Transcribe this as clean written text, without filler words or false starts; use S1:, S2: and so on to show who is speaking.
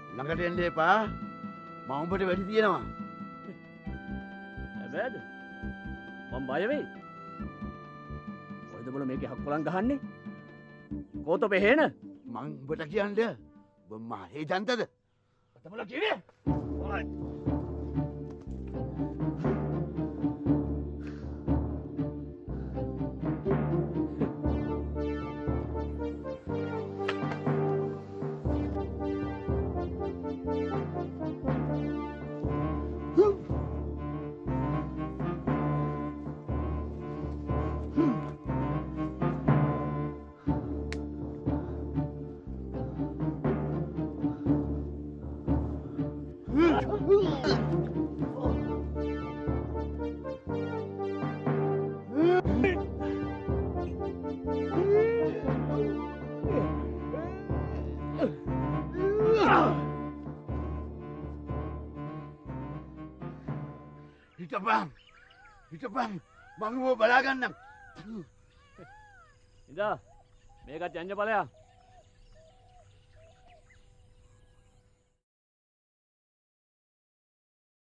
S1: ළඟට එන්න එපා. මම උඹට වැඩි තියෙනවා.
S2: හැබැයිද? මම බය වෙයි. කොයිද බල මේකේ හක්කොලන් ගහන්නේ? කොතෝ පෙහෙන?
S1: මං උඹට කියන්නේ උඹ මහේ ජන්තද? අතමල කිව්වේ? ඔයයි. හිටපන් මම බලාගන්නම්.
S2: ඉඳා මේකත් යන්න ඵලයක්.